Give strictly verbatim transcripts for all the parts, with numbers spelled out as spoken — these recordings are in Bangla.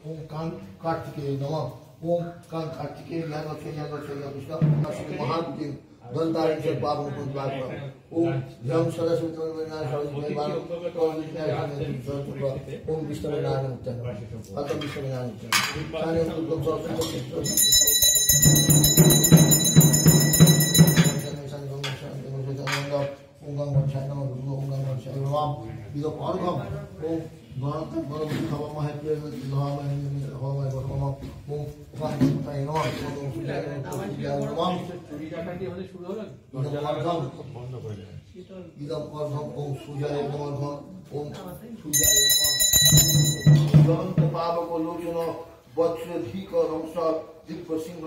ओम कां कार्तिकेय नमः। ओम कां कार्तिकेय ज्ञान चैतन्य चैतन्य कृष्ण महाविद्य दंतारण से पावन पुण्य लाभ। ओम जम सरस्वती वंदना सरस्वती बाण ओम विष्णु ओम विष्णु नारायण मुक्तन अतम विष्णु नारायण मुक्तन साने तुम सरस्वती ओम गंग वंशाय नमः ओम गंग वंशाय नमः इदो पारगम ओम भारत भारत हवा महत्व हवा महत्व हवा महत्व ओम वंशाय नमः ओम सुजाय नमः चूड़ी का काटी আমাদের শুরু হলো ইদো পারগম বন্ধ করে দেন ইদো পারগম ওম সুজায় নমঃ ওম সুজায় নমঃ জয়ন্ত পাবক লোচন বৎস ধীক রংস দিব্য সিংহ।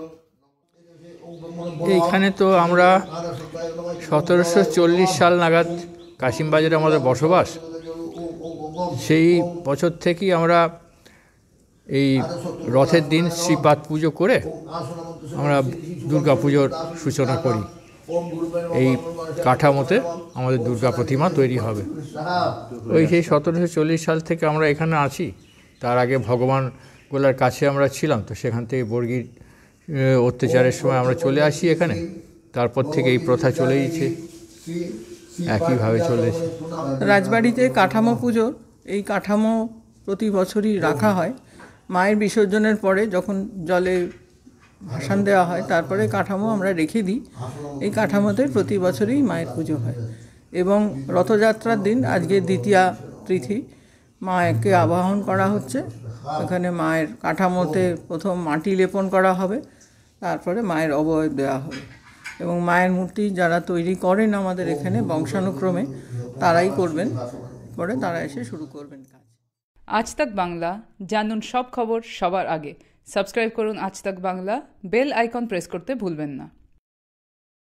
এইখানে তো আমরা সতেরোশো চল্লিশ সাল নাগাদ কাশিমবাজারে আমাদের বসবাস। সেই বছর থেকেই আমরা এই রথের দিন শ্রীপাদ পুজো করে আমরা দুর্গা পুজোর সূচনা করি। এই কাঠামোতে আমাদের দুর্গা প্রতিমা তৈরি হবে। ওই সেই সতেরোশো চল্লিশ সাল থেকে আমরা এখানে আছি। তার আগে ভগবান গোলার কাছে আমরা ছিলাম, তো সেখান থেকে বর্গীর অত্যাচারের সময় আমরা চলে আসি এখানে। তারপর থেকে এই প্রথা চলেইছে, একইভাবে চলেছে। রাজবাড়িতে কাঠামো পুজো, এই কাঠামো প্রতি বছরই রাখা হয়। মায়ের বিসর্জনের পরে যখন জলে ভাসান দেওয়া হয়, তারপরে কাঠামো আমরা রেখে দিই। এই কাঠামোতে প্রতি বছরই মায়ের পুজো হয়। এবং রথযাত্রার দিন আজকে দ্বিতীয়া তিথি, মাকে আবাহন করা হচ্ছে। এখানে মায়ের কাঠামোতে প্রথম মাটি লেপন করা হবে, তারপরে মায়ের অবয়ব দেওয়া হবে। এবং মায়ের মূর্তি যারা তৈরি করেন আমাদের এখানে বংশানুক্রমে, তারাই করবেন, পরে তারা এসে শুরু করবেন কাজ। আজ তাক বাংলা, জানুন সব খবর সবার আগে। সাবস্ক্রাইব করুন আজ তাক বাংলা, বেল আইকন প্রেস করতে ভুলবেন না।